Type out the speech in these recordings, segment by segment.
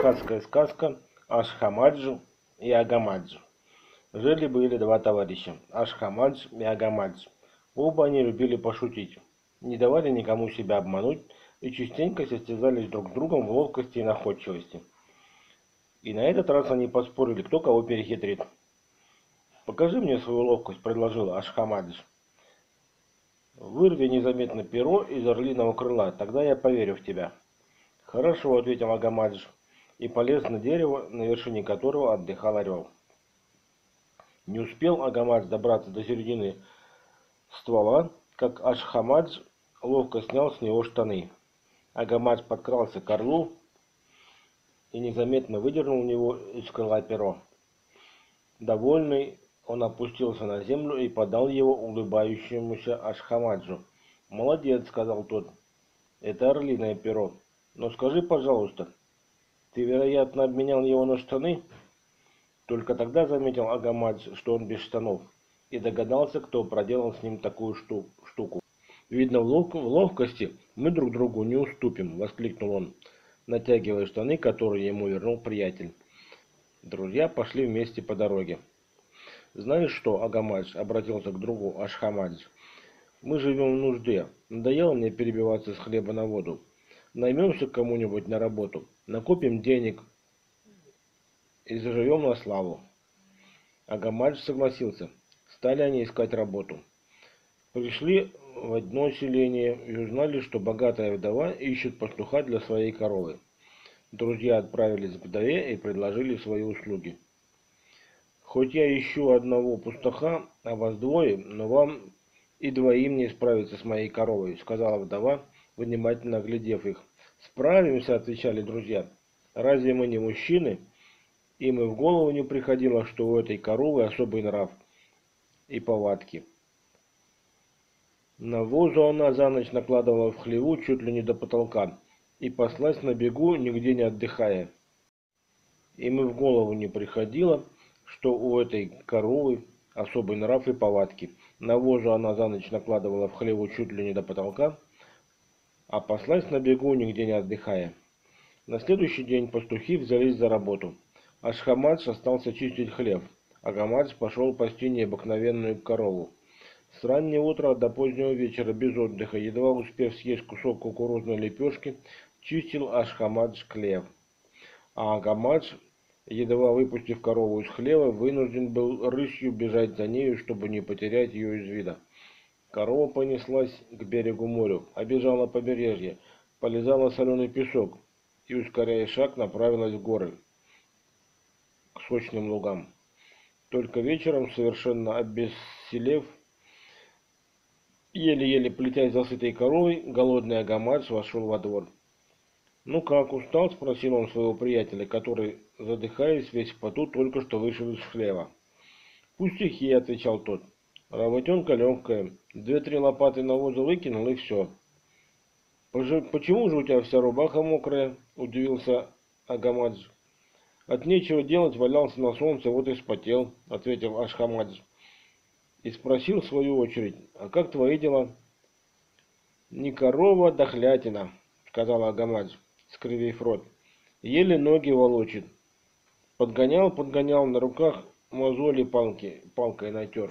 Шахатская сказка Ашхамадж и Агамадж. Жили-были два товарища, Ашхамадж и Агамадж. Оба они любили пошутить, не давали никому себя обмануть и частенько состязались друг с другом в ловкости и находчивости. И на этот раз они поспорили, кто кого перехитрит. «Покажи мне свою ловкость», — предложил Ашхамадж. «Вырви незаметно перо из орлиного крыла, тогда я поверю в тебя». «Хорошо», — ответил Агамадж и полез на дерево, на вершине которого отдыхал орел. Не успел Агамадж добраться до середины ствола, как Ашхамадж ловко снял с него штаны. Агамадж подкрался к орлу и незаметно выдернул у него из крыла перо. Довольный, он опустился на землю и подал его улыбающемуся Ашхамаджу. «Молодец», — сказал тот, — «это орлиное перо. Но скажи, пожалуйста, ты, вероятно, обменял его на штаны?» Только тогда заметил Агамадж, что он без штанов, и догадался, кто проделал с ним такую штуку. «Видно, в ловкости мы друг другу не уступим», — воскликнул он, натягивая штаны, которые ему вернул приятель. Друзья пошли вместе по дороге. «Знаешь что, Агамадж?» — обратился к другу Ашхамадж. «Мы живем в нужде. Надоело мне перебиваться с хлеба на воду. Наймемся кому-нибудь на работу, накопим денег и заживем на славу». Агамадж согласился. Стали они искать работу. Пришли в одно селение и узнали, что богатая вдова ищет пастуха для своей коровы. Друзья отправились к вдове и предложили свои услуги. «Хоть я ищу одного пастуха, а вас двое, но вам и двоим не справиться с моей коровой», — сказала вдова, внимательно оглядев их. «Справимся», — отвечали друзья. «Разве мы не мужчины?» Им и в голову не приходило, что у этой коровы особый нрав и повадки. Навозу она за ночь накладывала в хлеву чуть ли не до потолка и паслась на бегу, нигде не отдыхая. Им и в голову не приходило, что у этой коровы особый нрав и повадки. Навозу она за ночь накладывала в хлеву чуть ли не до потолка, а паслась на бегу, нигде не отдыхая. На следующий день пастухи взялись за работу. Ашхамадж остался чистить хлев. Агамадж пошел пасти необыкновенную корову. С раннего утра до позднего вечера без отдыха, едва успев съесть кусок кукурузной лепешки, чистил Ашхамадж хлев. А Агамадж, едва выпустив корову из хлева, вынужден был рысью бежать за нею, чтобы не потерять ее из вида. Корова понеслась к берегу моря, обежала побережье, полизала соленый песок и, ускоряя шаг, направилась в горы, к сочным лугам. Только вечером, совершенно обессилев, еле-еле плетясь за сытой коровой, голодный Агамадж вошел во двор. «Ну как, устал?» — спросил он своего приятеля, который, задыхаясь весь в поту, только что вышел из хлева. «Пустяки», — отвечал тот. «Работенка легкая. 2-3 лопаты навоза выкинул, и все». «Почему же у тебя вся рубаха мокрая?» — удивился Агамадж. «От нечего делать валялся на солнце, вот и вспотел», — ответил Ашхамадж. И спросил в свою очередь: «А как твои дела?» «Не корова, дохлятина», — сказал Агамадж, скривив рот. «Еле ноги волочит. Подгонял, на руках мозоли палкой натер».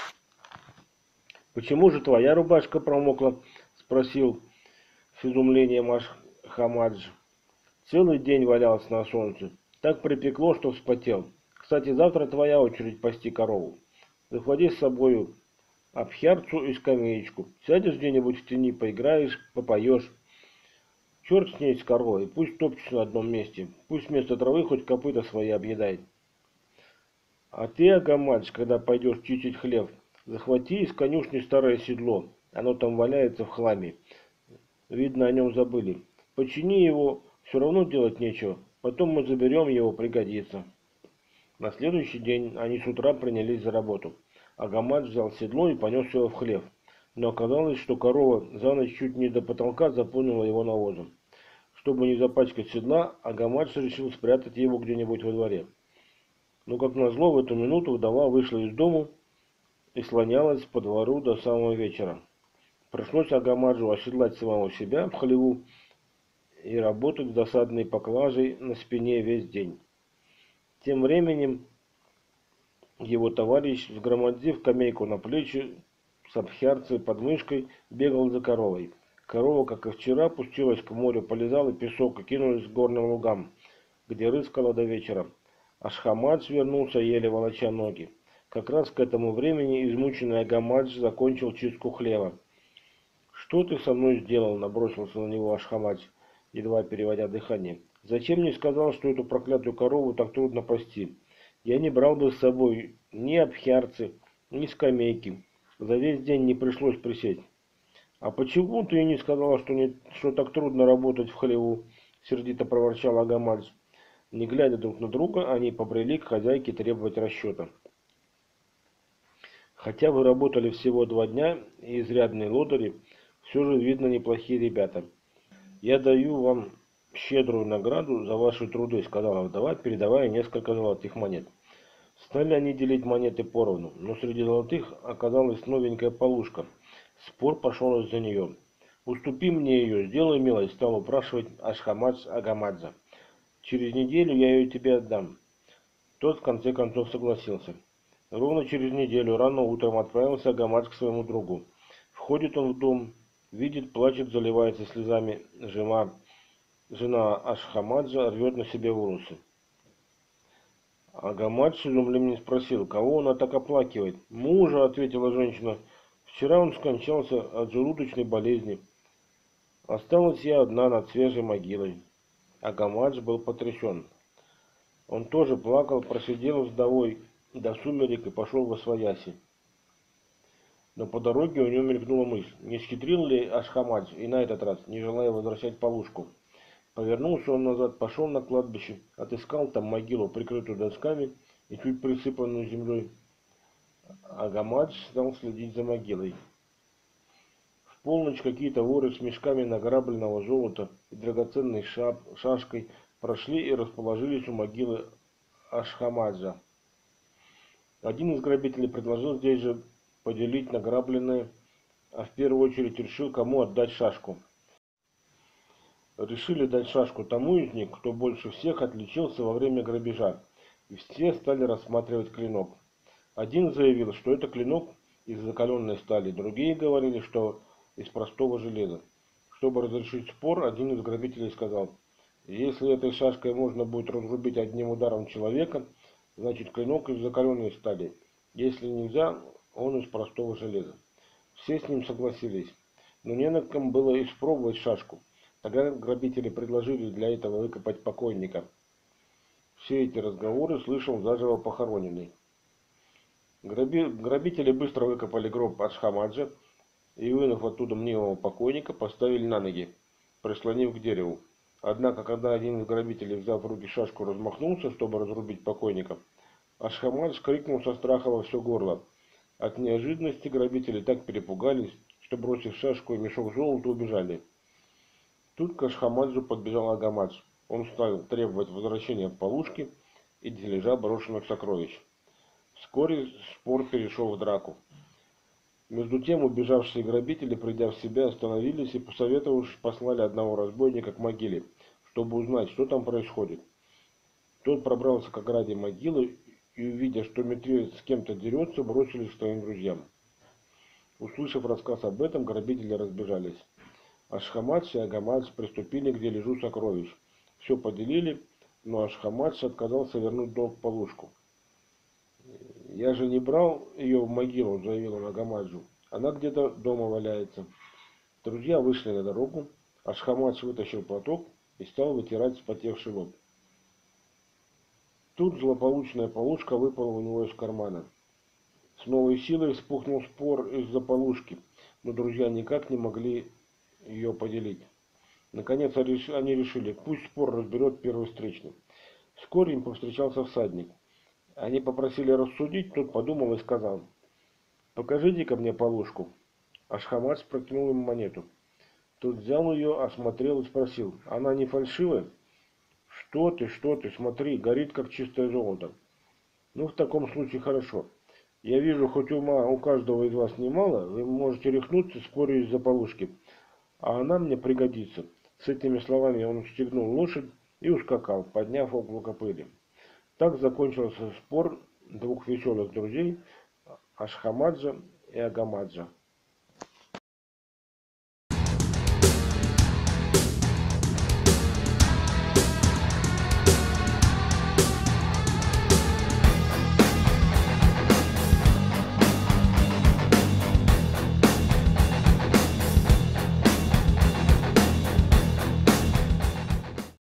«Почему же твоя рубашка промокла?» — спросил с изумлением Ашхамадж. «Целый день валялся на солнце. Так припекло, что вспотел. Кстати, завтра твоя очередь пасти корову. Захвати с собою обхярцу и скамеечку. Сядешь где-нибудь в тени, поиграешь, попоешь. Черт с ней, с коровой, пусть топчется на одном месте. Пусть вместо травы хоть копыта свои объедает. А ты, Агамадж, когда пойдешь чистить хлев, захвати из конюшни старое седло. Оно там валяется в хламе. Видно, о нем забыли. Почини его, все равно делать нечего. Потом мы заберем его, пригодится». На следующий день они с утра принялись за работу. Агамадж взял седло и понес его в хлев. Но оказалось, что корова за ночь чуть не до потолка заполнила его навозом. Чтобы не запачкать седла, Агамадж решил спрятать его где-нибудь во дворе. Но, как назло, в эту минуту вдова вышла из дому и слонялась по двору до самого вечера. Пришлось Агамаджу оседлать самого себя в хлеву и работать с досадной поклажей на спине весь день. Тем временем его товарищ, взгромоздив камейку на плечи, с обхярцей под мышкой, бегал за коровой. Корова, как и вчера, пустилась к морю, полизала песок и кинулась к горным лугам, где рыскала до вечера. Ашхамадж вернулся, еле волоча ноги. Как раз к этому времени измученный Агамадж закончил чистку хлева. «Что ты со мной сделал?» — набросился на него Ашхамадж, едва переводя дыхание. «Зачем не сказал, что эту проклятую корову так трудно пасти? Я не брал бы с собой ни обхярцы, ни скамейки. За весь день не пришлось присесть». «А почему ты не сказала, что так трудно работать в хлеву?» — сердито проворчал Агамадж. Не глядя друг на друга, они побрели к хозяйке требовать расчета. «Хотя вы работали всего 2 дня и изрядные лодыри, все же, видно, неплохие ребята. Я даю вам щедрую награду за ваши труды», — сказала вдова, передавая несколько золотых монет. Стали они делить монеты поровну, но среди золотых оказалась новенькая полушка. Спор пошел из-за нее. «Уступи мне ее, сделай милость», — стал упрашивать Ашхамадж Агамаджа. «Через неделю я ее тебе отдам». Тот в конце концов согласился. Ровно через неделю рано утром отправился Агамадж к своему другу. Входит он в дом, видит, плачет, заливается слезами жена Ашхамаджа, рвет на себе волосы. Агамадж с изумлением спросил, кого она так оплакивает. «Мужа», — ответила женщина. «Вчера он скончался от желудочной болезни. Осталась я одна над свежей могилой». Агамадж был потрясен. Он тоже плакал, просидел вдовой до сумерек и пошел восвояси. Но по дороге у него мелькнула мысль, не схитрил ли Ашхамадж и на этот раз, не желая возвращать полушку. Повернулся он назад, пошел на кладбище, отыскал там могилу, прикрытую досками и чуть присыпанную землей. Агамадж стал следить за могилой. В полночь какие-то воры с мешками награбленного золота и драгоценной шашкой прошли и расположились у могилы Ашхамаджа. Один из грабителей предложил здесь же поделить награбленное, а в первую очередь решил, кому отдать шашку. Решили дать шашку тому из них, кто больше всех отличился во время грабежа, и все стали рассматривать клинок. Один заявил, что это клинок из закаленной стали, другие говорили, что из простого железа. Чтобы разрешить спор, один из грабителей сказал, если этой шашкой можно будет разрубить одним ударом человека, значит клинок из закаленной стали. Если нельзя, он из простого железа. Все с ним согласились, но не на ком было испробовать шашку. Тогда грабители предложили для этого выкопать покойника. Все эти разговоры слышал заживо похороненный. Грабители быстро выкопали гроб Ашхамаджа и, вынув оттуда мнимого покойника, поставили на ноги, прислонив к дереву. Однако, когда один из грабителей, взяв в руки шашку, размахнулся, чтобы разрубить покойника, Ашхамадж крикнул со страха во все горло. От неожиданности грабители так перепугались, что, бросив шашку и мешок золота, убежали. Тут к Ашхамаджу подбежал Агамадж. Он стал требовать возвращения полушки и дележа брошенных сокровищ. Вскоре спор перешел в драку. Между тем убежавшие грабители, придя в себя, остановились и, посоветовавшись, послали одного разбойника к могиле, чтобы узнать, что там происходит. Тот пробрался к ограде могилы и, увидя, что мертвец с кем-то дерется, бросились к своим друзьям. Услышав рассказ об этом, грабители разбежались. Ашхамадж и Агамадж приступили к дележу сокровищ. Все поделили, но Ашхамадж отказался вернуть долг полушку. «Я же не брал ее в могилу», — заявил он Агамаджу. «Она где-то дома валяется». Друзья вышли на дорогу. Ашхамадж вытащил платок и стал вытирать вспотевший лоб. Тут злополучная полушка выпала у него из кармана. С новой силой вспухнул спор из-за полушки, но друзья никак не могли ее поделить. Наконец они решили, пусть спор разберет первый встречный. Вскоре им повстречался всадник. Они попросили рассудить, тот подумал и сказал, «Покажите-ка мне полушку». Ашхамадж протянул ему монету. Тот взял ее, осмотрел и спросил, «Она не фальшивая?» Что ты, смотри, горит как чистое золото». «Ну, в таком случае хорошо. Я вижу, хоть ума у каждого из вас немало, вы можете рехнуться, споря из-за полушки, а она мне пригодится. С этими словами он стегнул лошадь и ускакал, подняв облако пыли. Так закончился спор двух веселых друзей Ашхамаджа и Агамаджа.